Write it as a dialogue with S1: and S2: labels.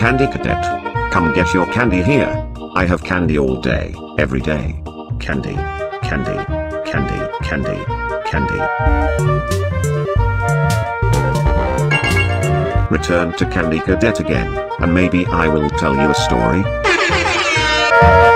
S1: candy cadet. Come get your candy here. I have candy all day, every day. Candy, candy, candy, candy, candy. Return to Candy Cadet again, and maybe I will tell you a story.